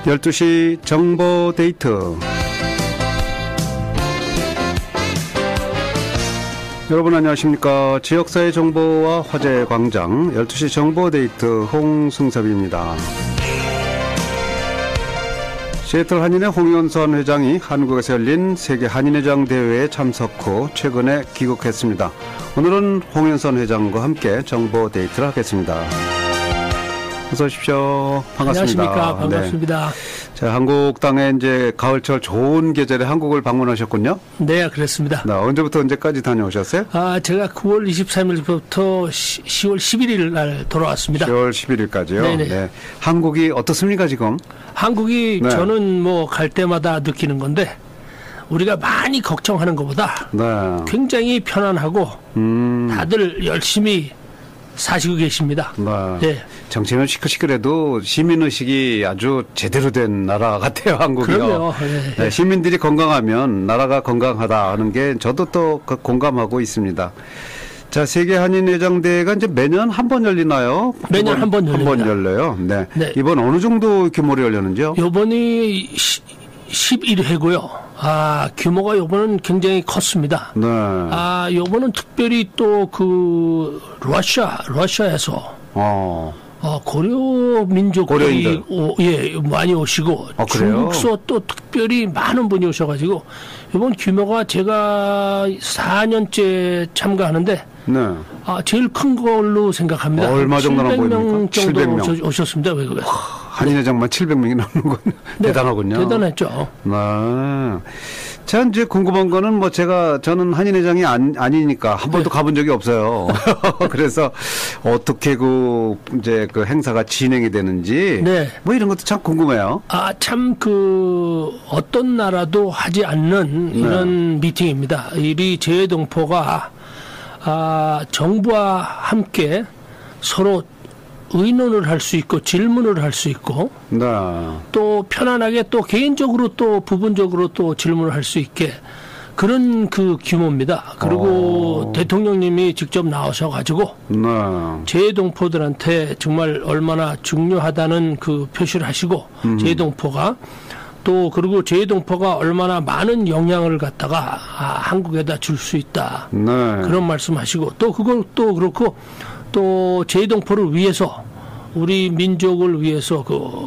12시 정보데이트. 여러분 안녕하십니까. 지역사회 정보와 화제 광장 12시 정보데이트 홍승섭입니다. 시애틀 한인회 홍윤선 회장이 한국에서 열린 세계 한인회장 대회에 참석 후 최근에 귀국했습니다. 오늘은 홍윤선 회장과 함께 정보데이트를 하겠습니다. 어서 오십시오. 반갑습니다. 안녕하십니까. 반갑습니다. 네. 자, 한국 땅에 이제 가을철 좋은 계절에 한국을 방문하셨군요. 네, 그렇습니다. 네, 언제부터 언제까지 다녀오셨어요? 제가 9월 23일부터 10월 11일 날 돌아왔습니다. 10월 11일까지요. 네네. 네. 한국이 어떻습니까, 지금? 한국이 네. 저는 뭐 갈 때마다 느끼는 건데 우리가 많이 걱정하는 것보다 네. 굉장히 편안하고 다들 열심히 사시고 계십니다. 네. 네. 정치는 시끌시끌해도 시민의식이 아주 제대로 된 나라 같아요, 한국이요. 그럼요. 네. 네, 시민들이 건강하면 나라가 건강하다 하는 게 저도 또 공감하고 있습니다. 자, 세계 한인회장대회가 이제 매년 한 번 열리나요? 매년 한 번 열립니다. 한 번 열려요. 네. 네. 이번 어느 정도 규모로 열렸는지요? 요번이 11회고요. 규모가 요번은 굉장히 컸습니다. 네. 요번은 특별히 또 러시아에서 고려 민족들이 많이 오시고 중국서 또 특별히 많은 분이 오셔가지고 이번 규모가 제가 4년째 참가하는데 네. 제일 큰 걸로 생각합니다. 얼마 정도나 700명 정도 700명. 오셨습니다. 외국에서. 한인회장만 700명이 넘는 건 네, 대단하군요. 대단했죠. 네. 자, 이제 궁금한 거는 뭐 저는 한인회장이 아니니까 한 번도 가본 적이 없어요. 그래서 어떻게 이제 그 행사가 진행이 되는지 네. 뭐 이런 것도 참 궁금해요. 참 어떤 나라도 하지 않는 이런 미팅입니다. 이 재외동포가 정부와 함께 서로 의논을 할 수 있고 질문을 할 수 있고 네. 또 편안하게 또 개인적으로 또 부분적으로 또 질문을 할 수 있게 그런 규모입니다. 그리고 대통령님이 직접 나오셔가지고 네. 재외동포들한테 정말 얼마나 중요하다는 표시를 하시고 재외동포가 또 그리고 재외동포가 얼마나 많은 영향을 갖다가 한국에다 줄 수 있다. 네. 그런 말씀하시고 또 그걸 또 그렇고 또 재외동포를 위해서 우리 민족을 위해서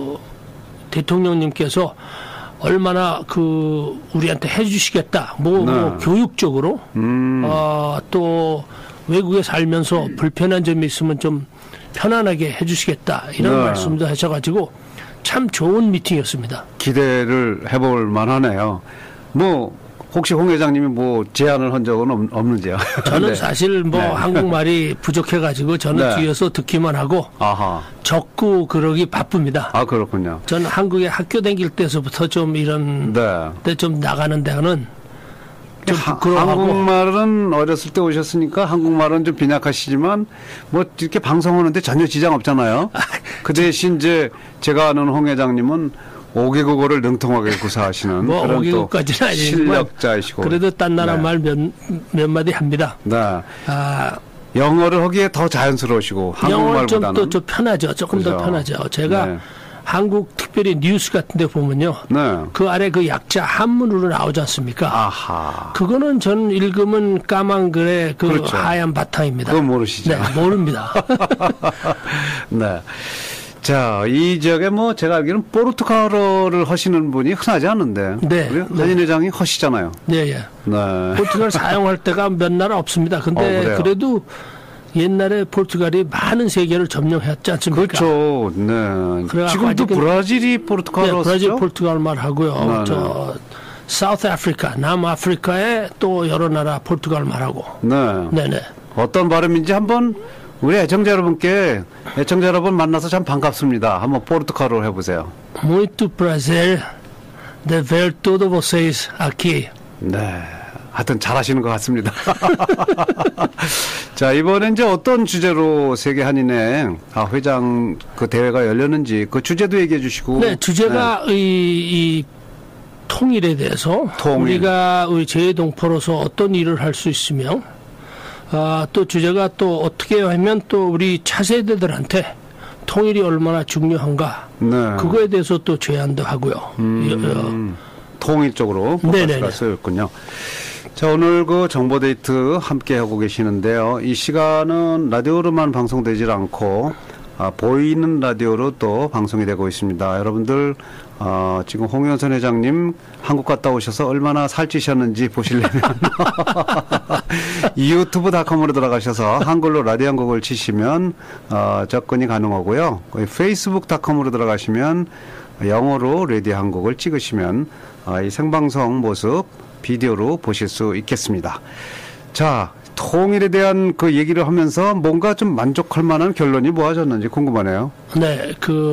대통령님께서 얼마나 우리한테 해주시겠다. 뭐 교육적으로 또 외국에 살면서 불편한 점이 있으면 좀 편안하게 해주시겠다 이런 말씀도 하셔가지고 참 좋은 미팅이었습니다. 기대를 해볼 만하네요. 혹시 홍 회장님이 제안을 한 적은 없는지요? 저는 네. 사실 한국말이 부족해가지고 저는 뒤에서 듣기만 하고 적고 그러기 바쁩니다. 그렇군요. 저는 한국에 학교 다닐 때서부터 좀 이런 때 좀 나가는 데는 좀 부끄러워하고. 한국말은 어렸을 때 오셨으니까 한국말은 좀 빈약하시지만 이렇게 방송하는데 전혀 지장 없잖아요. 그 대신 제가 아는 홍 회장님은 5개국어를 능통하게 구사하시는 그런 5개국까지는 실력자이시고 그래도 딴 나라 말 몇 마디 합니다. 네. 영어를 하기에 더 자연스러우시고 한국말보다는 영어는 좀 편하죠. 조금 더 편하죠. 제가 한국 특별히 뉴스 같은 데 보면요. 그 아래 약자 한문으로 나오지 않습니까? 그거는 전 읽으면 까만 글에 그렇죠. 하얀 바탕입니다. 그건 모르시죠? 네, 모릅니다. 네. 자, 이 지역에 제가 알기로는 포르투갈어를 하시는 분이 흔하지 않은데. 네. 한인회장이 하시잖아요. 네. 포르투갈 사용할 때가 몇 나라 없습니다. 근데 그래도 옛날에 포르투갈이 많은 세계를 점령했지 않습니까? 그렇죠. 네. 지금도 브라질이 포르투갈어 쓰죠? 브라질 포르투갈 말 하고요. 사우스 아프리카, 남아프리카에 또 여러 나라 포르투갈 말하고. 네네. 어떤 발음인지 한번 우리 애청자 여러분 만나서 참 반갑습니다. 한번 포르투갈어로 해보세요. Muito prazer de ver todos vocês aqui. 네. 하여튼 잘하시는 것 같습니다. 자, 이번엔 이제 어떤 주제로 세계 한인회 회장 대회가 열렸는지 그 주제도 얘기해 주시고. 네, 주제가 이 통일에 대해서 우리가 우리 재외동포로서 어떤 일을 할 수 있으며 또 주제가 또 어떻게 하면 또 우리 차세대들한테 통일이 얼마나 중요한가. 네. 그거에 대해서 또 제안도 하고요. 통일 쪽으로 포커스가 쓰였군요. 자, 오늘 그 정보데이트 함께 하고 계시는데요. 이 시간은 라디오로만 방송되질 않고 보이는 라디오로 또 방송이 되고 있습니다. 여러분들 지금 홍영선 회장님 한국 갔다 오셔서 얼마나 살찌셨는지 보시려면 유튜브.com으로 들어가셔서 한글로 라디오 한국을 치시면 접근이 가능하고요. 페이스북.com으로 들어가시면 영어로 라디오 한국을 찍으시면 이 생방송 모습 비디오로 보실 수 있겠습니다. 자, 통일에 대한 그 얘기를 하면서 뭔가 좀 만족할 만한 결론이 모아졌는지 궁금하네요. 네,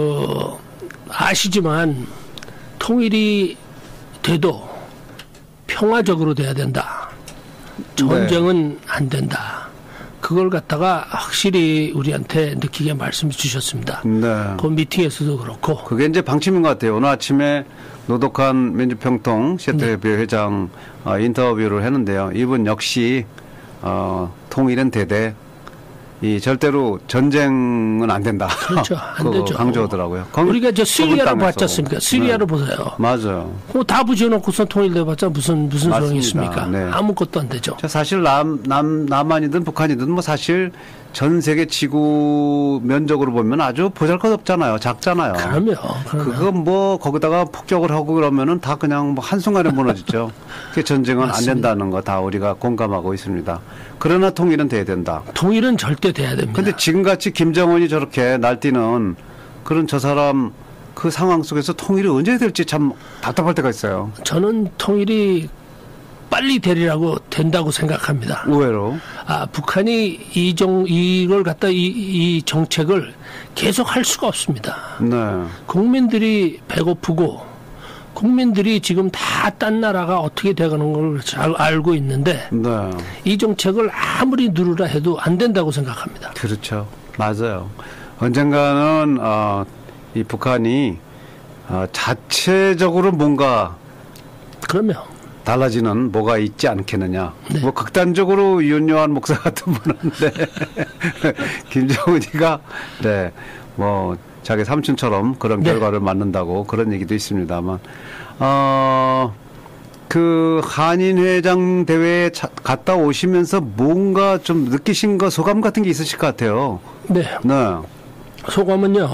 아시지만 통일이 돼도 평화적으로 돼야 된다. 전쟁은 안 된다. 그걸 갖다가 확실히 우리한테 느끼게 말씀 주셨습니다. 네. 그 미팅에서도 그렇고. 그게 이제 방침인 것 같아요. 오늘 아침에 노덕한 민주평통 시애틀협회 회장 인터뷰를 했는데요. 이분 역시 통일은 대대, 절대로 전쟁은 안 된다. 그렇죠. 안 되죠. 강조하더라고요. 우리가 시리아로 봤지 않습니까? 시리아로 네. 보세요. 맞아요. 다 부지해놓고선 통일돼봤자 무슨 소용이 있습니까? 네. 아무것도 안 되죠. 사실 남한이든 북한이든 뭐 사실 전 세계 지구 면적으로 보면 아주 보잘것없잖아요. 작잖아요. 그럼요. 그거 뭐 거기다가 폭격을 하고 그러면은 다 그냥 뭐 한순간에 무너지죠. 그 전쟁은 맞습니다. 안 된다는 거 다 우리가 공감하고 있습니다. 그러나 통일은 돼야 된다. 통일은 절대 돼야 됩니다. 근데 지금같이 김정은이 저렇게 날뛰는 그런 저 사람 그 상황 속에서 통일이 언제 될지 참 답답할 때가 있어요. 저는 통일이 빨리 되리라고 된다고 생각합니다. 의외로. 북한이 이걸 갖다 이 정책을 계속 할 수가 없습니다. 네. 국민들이 배고프고 국민들이 지금 다 딴 나라가 어떻게 돼가는 걸 잘 알고 있는데 네. 이 정책을 아무리 누르라 해도 안 된다고 생각합니다. 그렇죠. 맞아요. 언젠가는 이 북한이 자체적으로 뭔가 그러면 달라지는 뭐가 있지 않겠느냐. 네. 뭐 극단적으로 윤여한 목사 같은 분인데 김정은이가 뭐 자기 삼촌처럼 그런 결과를 맞는다고 그런 얘기도 있습니다만 그 한인 회장 대회에 갔다 오시면서 뭔가 좀 느끼신 거 소감 같은 게 있으실 것 같아요. 네. 소감은요.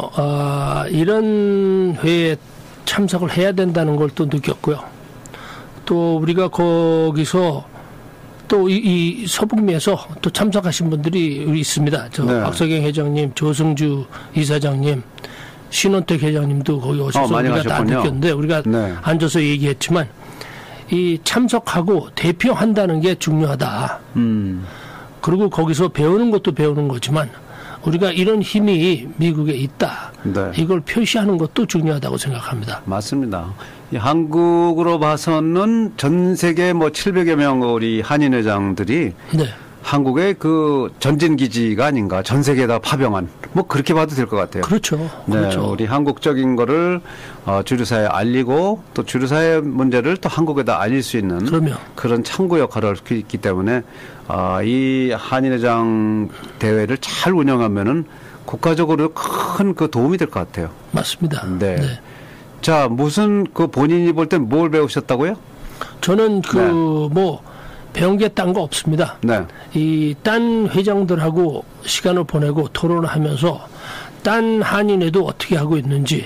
이런 회에 참석을 해야 된다는 걸 또 느꼈고요. 또 우리가 거기서 또 이 서북미에서 또 참석하신 분들이 있습니다. 박석영 회장님, 조승주 이사장님, 신원택 회장님도 거기 오셔서 우리가 다 느꼈는데 우리가 앉아서 얘기했지만 이 참석하고 대표한다는 게 중요하다. 그리고 거기서 배우는 것도 배우는 거지만 우리가 이런 힘이 미국에 있다. 이걸 표시하는 것도 중요하다고 생각합니다. 맞습니다. 한국으로 봐서는 전 세계 뭐 700여 명 우리 한인 회장들이 한국의 그 전진 기지가 아닌가. 전 세계에다 파병한 뭐 그렇게 봐도 될 것 같아요. 그렇죠. 우리 한국적인 거를 주류사회에 알리고 또 주류사회 문제를 또 한국에다 알릴 수 있는 그런 창구 역할을 할 수 있기 때문에 이 한인회장 대회를 잘 운영하면은 국가적으로 큰 그 도움이 될 것 같아요. 맞습니다. 네. 자, 무슨 그 본인이 볼 땐 뭘 배우셨다고요? 저는 뭐 배운 게 딴 거 없습니다. 이 딴 회장들하고 시간을 보내고 토론하면서 딴 한인회도 어떻게 하고 있는지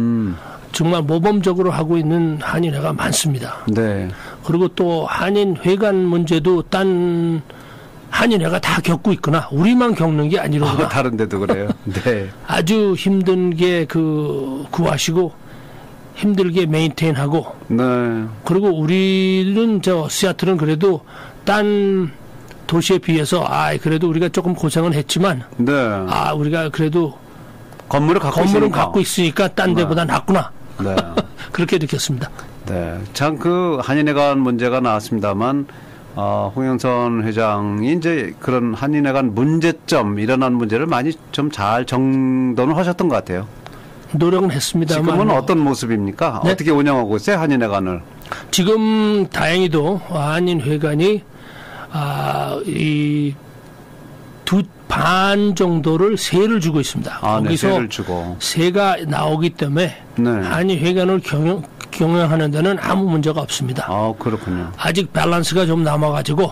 정말 모범적으로 하고 있는 한인회가 많습니다. 그리고 또 한인회관 문제도 딴 한인회가 다 겪고 있구나. 우리만 겪는 게 아니로구나. 다른 데도 그래요. 아주 힘든 게 구하시고 힘들게 메인테인하고 그리고 우리는 시애틀은 그래도 딴 도시에 비해서 그래도 우리가 조금 고생은 했지만 우리가 그래도 건물은 갖고 있으니까 딴 데보다 낫구나. 그렇게 느꼈습니다. 참 그 한인회관 문제가 나왔습니다만 홍영선 회장이 이제 그런 한인회관 문제점 일어난 문제를 많이 좀 잘 정돈을 하셨던 것 같아요. 노력은 했습니다만 지금은 어떤 모습입니까? 어떻게 운영하고 있어요, 한인회관을? 지금 다행히도 한인회관이 이 반 정도를 세를 주고 있습니다. 거기서 세를 주고. 세가 나오기 때문에 한일회관을 경영하는 데는 아무 문제가 없습니다. 그렇군요. 아직 밸런스가 좀 남아가지고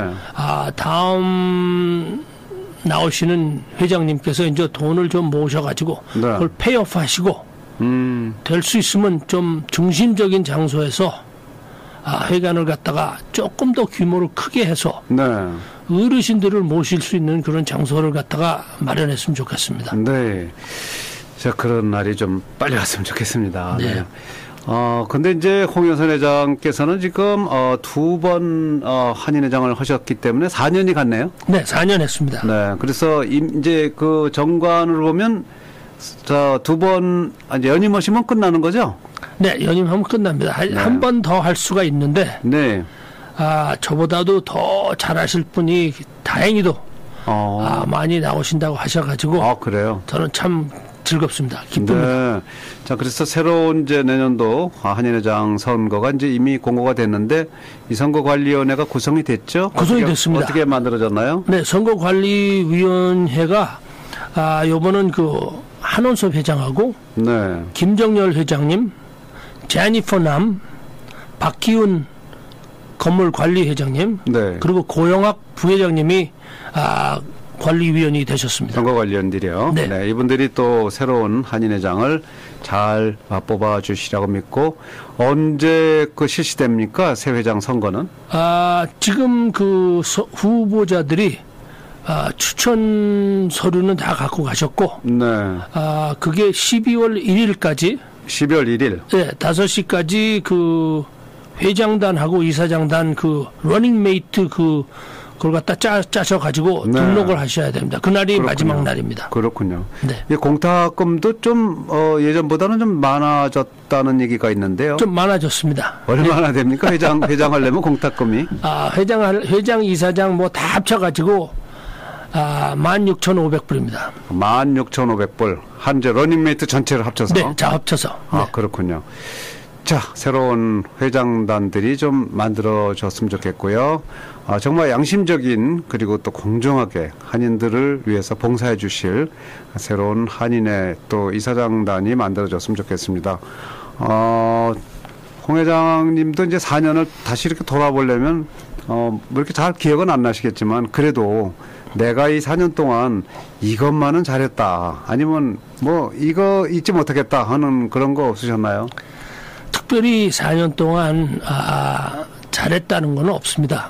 다음 나오시는 회장님께서 이제 돈을 좀 모셔가지고 그걸 페이오프 하시고 될 수 있으면 좀 중심적인 장소에서 회관을 갖다가 조금 더 규모를 크게 해서 어르신들을 모실 수 있는 그런 장소를 갖다가 마련했으면 좋겠습니다. 네. 자, 그런 날이 좀 빨리 왔으면 좋겠습니다. 네. 근데 이제 홍영선 회장께서는 지금 두 번 한인회장을 하셨기 때문에 4년이 갔네요. 네, 4년 했습니다. 네, 그래서 이제 그 정관을 보면 두 번 연임하시면 끝나는 거죠? 네, 연임하면 끝납니다. 한 번 더 할 수가 있는데, 저보다도 더 잘하실 분이 다행히도 많이 나오신다고 하셔가지고, 그래요? 저는 참 즐겁습니다. 기쁩니다. 네. 자, 그래서 새로운 이제 내년도 한인회장 선거가 이제 이미 공고가 됐는데 이 선거관리위원회가 구성이 됐죠? 구성이 됐습니다. 어떻게 만들어졌나요? 네, 선거관리위원회가 요번은 그 한원섭 회장하고 김정열 회장님, 제니퍼 남, 박기훈 건물관리회장님, 그리고 고영학 부회장님이 관리위원이 되셨습니다. 선거관리위원들이요. 네, 이분들이 또 새로운 한인회장을 잘 뽑아주시라고 믿고 언제 실시됩니까? 새 회장 선거는? 지금 그 후보자들이 추천 서류는 다 갖고 가셨고, 그게 12월 1일까지. 12월 1일. 네, 5시까지 그 회장단하고 이사장단 그 러닝메이트 그걸 갖다 짜셔가지고 등록을 하셔야 됩니다. 그날이 마지막 날입니다. 그렇군요. 네. 공탁금도 좀 예전보다는 좀 많아졌다는 얘기가 있는데요. 좀 많아졌습니다. 얼마나 됩니까? 회장 하려면 공탁금이? 회장, 이사장 뭐 다 합쳐가지고 16,500불입니다. 16,500불. 한제 러닝메이트 전체를 합쳐서? 네, 자 합쳐서. 그렇군요. 자, 새로운 회장단들이 좀 만들어졌으면 좋겠고요. 정말 양심적인 그리고 또 공정하게 한인들을 위해서 봉사해 주실 새로운 한인회 또 이사장단이 만들어졌으면 좋겠습니다. 홍 회장님도 이제 4년을 다시 이렇게 돌아보려면 뭐 이렇게 잘 기억은 안 나시겠지만 그래도 내가 이 4년 동안 이것만은 잘했다. 아니면 뭐 이거 잊지 못하겠다 하는 그런 거 없으셨나요? 특별히 4년 동안 잘했다는 건 없습니다.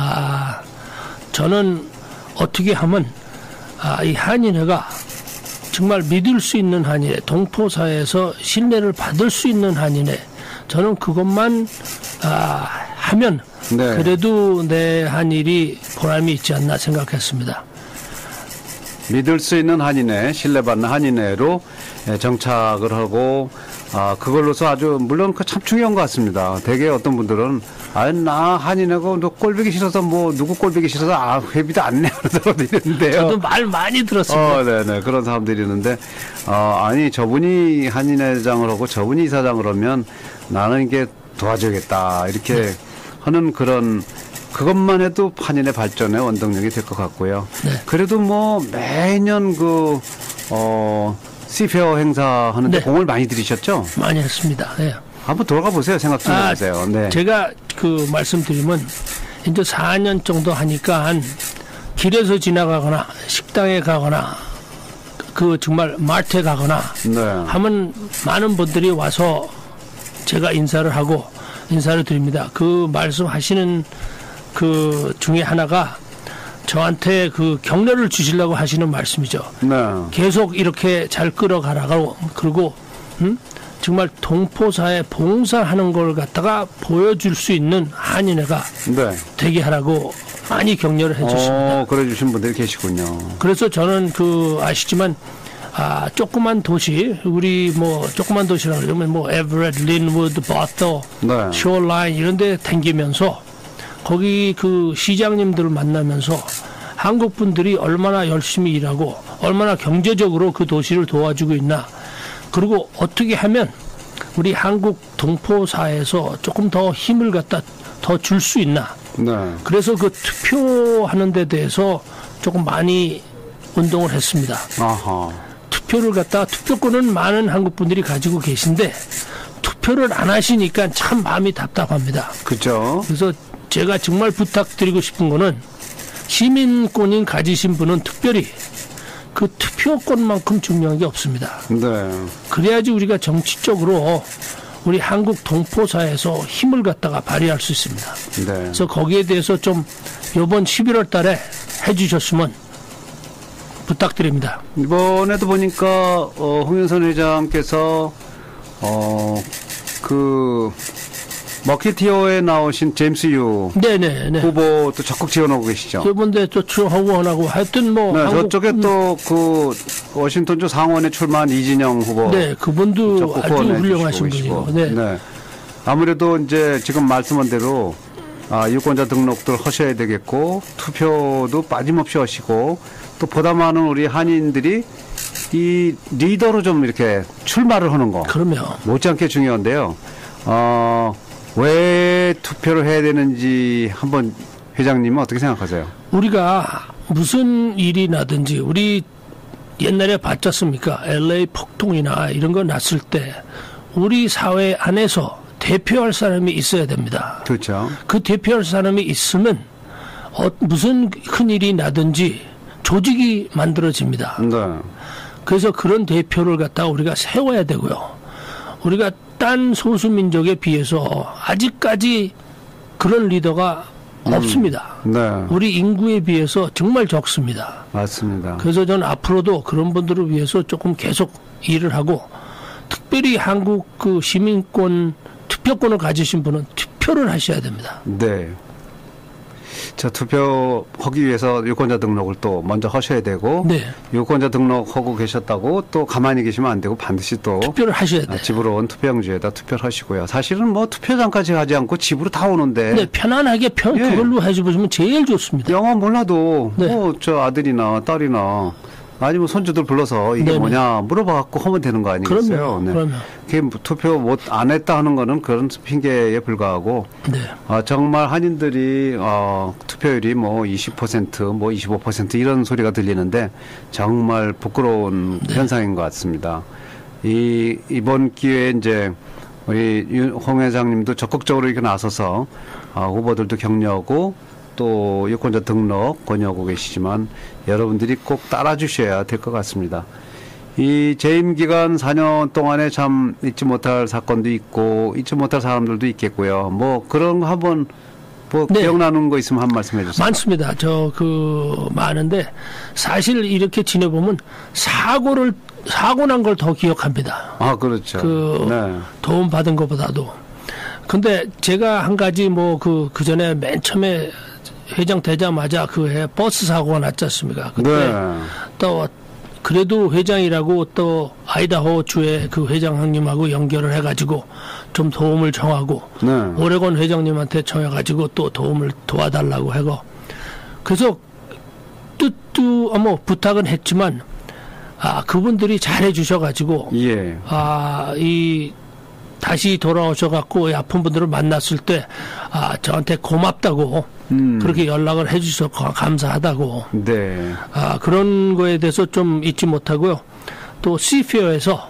저는 어떻게 하면 이 한인회가 정말 믿을 수 있는 한인회, 동포사회에서 신뢰를 받을 수 있는 한인회, 저는 그것만 하면 그래도 내 한 일이 보람이 있지 않나 생각했습니다. 믿을 수 있는 한인회, 신뢰받는 한인회로 정착을 하고 그걸로서 아주 물론 그 참 중요한 것 같습니다. 대개 어떤 분들은 나 한인회고 너 꼴보기 싫어서 뭐 누구 꼴보기 싫어서 회비도 안 내 하는 사람들이 있는데요. 저도 말 많이 들었습니다. 네네 그런 사람들이 있는데 아니 저분이 한인회장을 하고 저분이 이사장을 하면 나는 이게 도와줘야겠다 이렇게 하는 그것만 해도 한인의 발전의 원동력이 될 것 같고요. 그래도 뭐 매년 시페어 행사하는데 공을 많이 들이셨죠? 많이 했습니다. 네. 한번 돌아가 보세요. 생각 좀 해보세요. 네. 제가 말씀드리면 이제 4년 정도 하니까 길에서 지나가거나 식당에 가거나 정말 마트에 가거나 하면 많은 분들이 와서 제가 인사를 드립니다. 그 말씀하시는 그 중에 하나가 저한테 그 격려를 주시려고 하시는 말씀이죠. 계속 이렇게 잘 끌어가라고 그리고 정말 동포사에 봉사하는 걸 갖다가 보여줄 수 있는 한인회가 되게 하라고 많이 격려를 해주십니다. 그래 주신 분들이 계시군요. 그래서 저는 아시지만 조그만 도시 우리 조그만 도시라고 그러면 에버렛, 린우드, 버터, 쇼라인 이런 데 다니면서 거기 그 시장님들을 만나면서 한국 분들이 얼마나 열심히 일하고 얼마나 경제적으로 그 도시를 도와주고 있나 그리고 어떻게 하면 우리 한국 동포사에서 조금 더 힘을 갖다 더 줄 수 있나 그래서 그 투표하는 데 대해서 조금 많이 운동을 했습니다. 아하. 투표를 갖다가 투표권은 많은 한국 분들이 가지고 계신데 투표를 안 하시니까 참 마음이 답답합니다. 그렇죠. 그래서 제가 정말 부탁드리고 싶은 거는 시민권인 가지신 분은 특별히 그 투표권만큼 중요한 게 없습니다. 네. 그래야지 우리가 정치적으로 우리 한국 동포사에서 힘을 갖다가 발휘할 수 있습니다. 네. 그래서 거기에 대해서 좀 이번 11월 달에 해주셨으면 부탁드립니다. 이번에도 보니까 홍영선 회장께서 그 머키티어에 나오신 제임스 유 네네 후보 또 적극 지원하고 계시죠. 이번에 또 후원하고 하여튼 뭐 네, 저쪽에 또 그 워싱턴주 상원에 출마한 이진영 후보 네 그분도 아주 훌륭하신 분이고 네. 네. 아무래도 이제 지금 말씀한 대로 유권자 등록들 하셔야 되겠고 투표도 빠짐없이 하시고 또 보다 많은 우리 한인들이 이 리더로 좀 이렇게 출마를 하는 거 그러면 못지않게 중요한데요. 왜 투표를 해야 되는지 한번 회장님은 어떻게 생각하세요? 우리가 무슨 일이 나든지 우리 옛날에 봤지 않습니까? LA 폭동이나 이런 거 났을 때 우리 사회 안에서 대표할 사람이 있어야 됩니다. 그렇죠. 그 대표할 사람이 있으면 무슨 큰일이 나든지 조직이 만들어집니다. 네. 그래서 그런 대표를 갖다가 우리가 세워야 되고요. 우리가 딴 소수민족에 비해서 아직까지 그런 리더가 없습니다. 네. 우리 인구에 비해서 정말 적습니다. 맞습니다. 그래서 저는 앞으로도 그런 분들을 위해서 조금 계속 일을 하고 특별히 한국 그 시민권 투표권을 가지신 분은 투표를 하셔야 됩니다. 네. 자, 투표하기 위해서 유권자 등록을 또 먼저 하셔야 되고 네. 유권자 등록하고 계셨다고 또 가만히 계시면 안 되고 반드시 또 투표를 하셔야 돼요. 집으로 온 투표용지에다 투표를 하시고요. 사실은 뭐 투표장까지 하지 않고 집으로 다 오는데 네, 편안하게 예. 그걸로 해주시면 제일 좋습니다. 영어 몰라도 네. 뭐 저 아들이나 딸이나 아니면 손주들 불러서 이게 네네. 뭐냐 물어봐갖고 하면 되는 거 아니겠어요? 그럼요. 그게 투표 못 안 했다 하는 거는 그런 핑계에 불과하고 네. 정말 한인들이 투표율이 뭐 20% 뭐 25% 이런 소리가 들리는데 정말 부끄러운 네. 현상인 것 같습니다. 이번 기회에 이제 우리 홍 회장님도 적극적으로 이렇게 나서서 후보들도 격려하고 또 유권자 등록 권유하고 계시지만 여러분들이 꼭 따라주셔야 될 것 같습니다. 이 재임 기간 4년 동안에 참 잊지 못할 사건도 있고 잊지 못할 사람들도 있겠고요. 뭐 그런 거 한번 뭐 네. 기억나는 거 있으면 한 말씀 해주세요. 많습니다. 많은데 사실 이렇게 지내보면 사고 난 걸 더 기억합니다. 그렇죠. 네. 도움 받은 것보다도. 근데 제가 한 가지 그 전에 맨 처음에 회장 되자마자 그 해 버스 사고가 났지 않습니까? 그때 네. 또 그래도 회장이라고 또 아이다호 주의 그 회장님하고 연결을 해가지고 좀 도움을 청하고 네. 오레곤 회장님한테 청해가지고 또 도움을 도와달라고 하고 그래서 부탁은 했지만 그분들이 잘해 주셔가지고 예. 다시 돌아오셔갖고 아픈 분들을 만났을 때 저한테 고맙다고 그렇게 연락을 해주셔서 감사하다고 네. 그런 거에 대해서 좀 잊지 못하고요. 또 시페어에서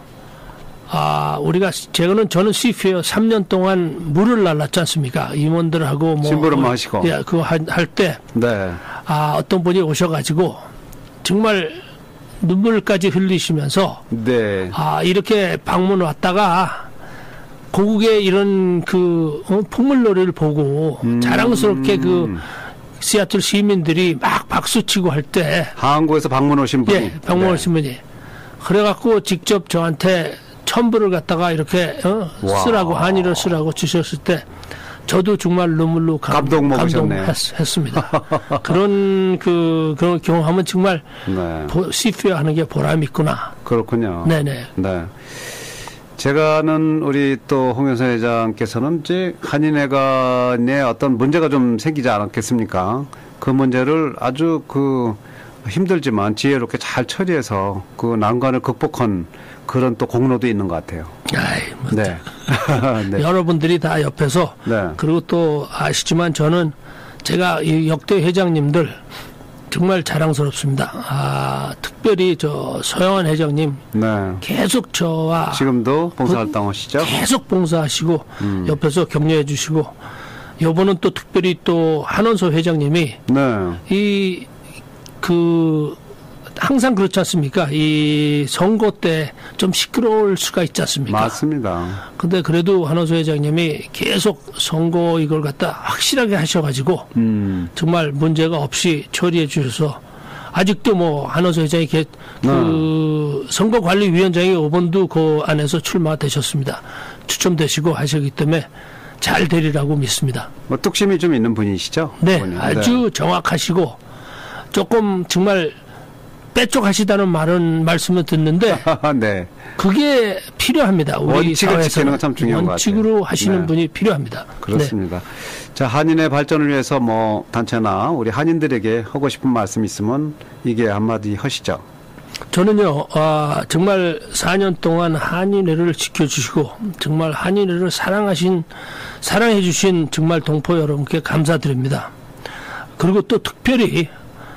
저는 시페어 3년 동안 물을 날랐지 않습니까? 임원들하고 심부름 하시고 예, 그거 할 때 네. 어떤 분이 오셔가지고 정말 눈물까지 흘리시면서 네. 이렇게 방문 왔다가 고국의 이런 풍물놀이를 보고 자랑스럽게 시애틀 시민들이 막 박수치고 할 때 한국에서 방문 오신 분이 예, 방문 오신 분이 그래갖고 직접 저한테 첨부를 갖다가 이렇게 쓰라고 한의를 쓰라고 주셨을 때 저도 정말 눈물로 감동했습니다. 그런 그런 경험하면 정말 네. 시페어 하는 게 보람 있구나. 그렇군요. 네네. 네. 제가 아는 우리 또 홍영선 회장께서는 이제 한인회관에 어떤 문제가 좀 생기지 않았겠습니까? 그 문제를 아주 힘들지만 지혜롭게 잘 처리해서 그 난관을 극복한 그런 또 공로도 있는 것 같아요. 네. 네. 여러분들이 다 옆에서 그리고 또 아시지만 저는 제가 이 역대 회장님들 정말 자랑스럽습니다. 특별히 저 서영환 회장님 네. 계속 저와 지금도 봉사활동하시죠? 계속 봉사하시고 옆에서 격려해 주시고 요번은 또 특별히 또 한원서 회장님이 네. 항상 그렇지 않습니까? 이 선거 때 좀 시끄러울 수가 있지 않습니까? 맞습니다. 근데 그래도 한원서 회장님이 계속 선거 이걸 갖다 확실하게 하셔가지고 정말 문제가 없이 처리해 주셔서 아직도 뭐 한원서 회장이 선거관리위원장이 5번도 그 안에서 출마되셨습니다. 추첨되시고 하셨기 때문에 잘 되리라고 믿습니다. 뭐 뚝심이 좀 있는 분이시죠? 네, 아주 정확하시고 조금 정말 빼쪽하시다는 말씀을 듣는데 네. 그게 필요합니다. 우리 원칙을 지키는 건 참 중요한 것 같아요. 원칙으로 하시는 네. 분이 필요합니다. 그렇습니다. 네. 자, 한인의 발전을 위해서 뭐 단체나 우리 한인들에게 하고 싶은 말씀 있으면 이게 한마디 하시죠. 저는요, 정말 4년 동안 한인회를 지켜주시고 정말 한인회를 사랑해주신 정말 동포 여러분께 감사드립니다. 그리고 또 특별히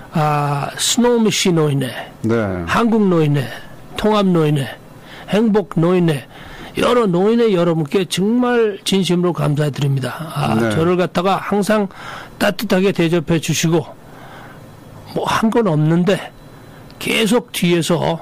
스노우미시 노인회, 네. 한국 노인회, 통합 노인회, 행복 노인회, 여러 노인회 여러분께 정말 진심으로 감사드립니다. 네. 저를 갖다가 항상 따뜻하게 대접해 주시고 뭐 한 건 없는데 계속 뒤에서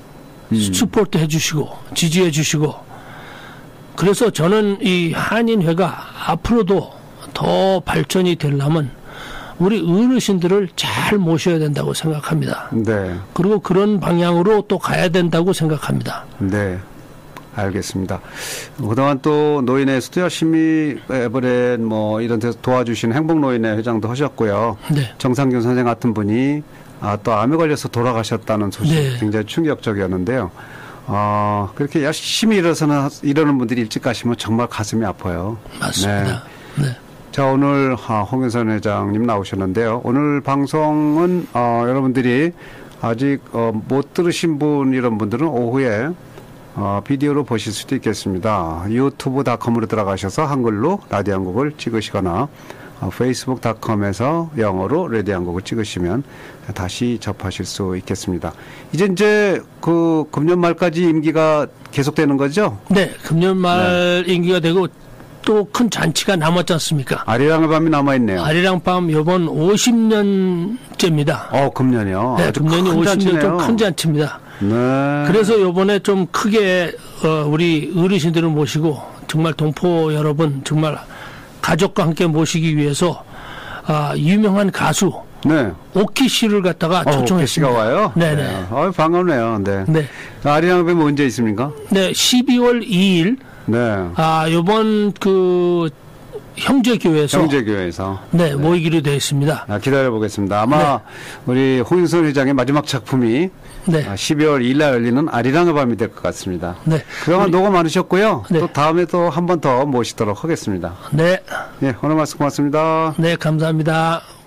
스포트 해 주시고 지지해 주시고 그래서 저는 이 한인회가 앞으로도 더 발전이 되려면 우리 어르신들을 잘 모셔야 된다고 생각합니다. 네. 그리고 그런 방향으로 또 가야 된다고 생각합니다. 네. 알겠습니다. 그동안 또 노인회에서도 열심히 에버렛 뭐 이런 데서 도와주신 행복노인회 회장도 하셨고요. 네. 정상균 선생 같은 분이 또 암에 걸려서 돌아가셨다는 소식 네. 굉장히 충격적이었는데요. 그렇게 열심히 이러는 분들이 일찍 가시면 정말 가슴이 아파요. 맞습니다. 네. 네. 자, 오늘 홍윤선 회장님 나오셨는데요. 오늘 방송은 여러분들이 아직 못 들으신 분 이런 분들은 오후에 비디오로 보실 수도 있겠습니다. 유튜브.com으로 들어가셔서 한글로 라디오 한국을 찍으시거나 페이스북.com에서 영어로 라디오 한국을 찍으시면 다시 접하실 수 있겠습니다. 이제 그 금년 말까지 임기가 계속되는 거죠? 네, 금년 말 네. 임기가 되고 또 큰 잔치가 남았지 않습니까? 아리랑의 밤이 남아있네요. 아리랑 밤 이번 50년째입니다. 금년이요? 네, 금년이 50년 좀 큰 잔치입니다. 네. 그래서 이번에 좀 크게 우리 어르신들을 모시고 정말 동포 여러분 정말 가족과 함께 모시기 위해서 유명한 가수 네. 오키 씨를 갖다가 초청했습니다. 오키 씨가 와요? 네네. 네. 반갑네요. 네. 네. 아리랑 밤이 언제 있습니까? 네, 12월 2일. 네. 요번 형제교회에서 네, 모이기로 되어 있습니다. 기다려보겠습니다. 아마 네. 우리 홍윤선 회장의 마지막 작품이 네. 12월 2일 날 열리는 아리랑의 밤이 될 것 같습니다. 네. 그동안 녹음 많으셨고요. 네. 또 다음에 또 한 번 더 모시도록 하겠습니다. 네. 네, 오늘 말씀 고맙습니다. 네, 감사합니다.